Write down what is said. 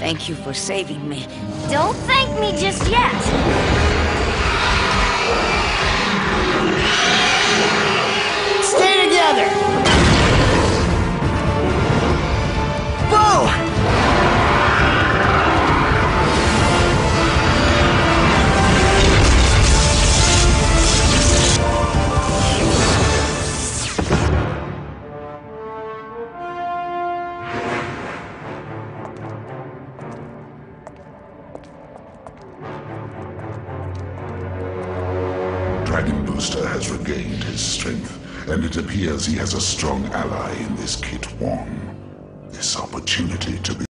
Thank you for saving me. Don't thank me just yet. Stay together! Whoa! Dragon Booster has regained his strength, and it appears he has a strong ally in this Kit Wong. This opportunity to be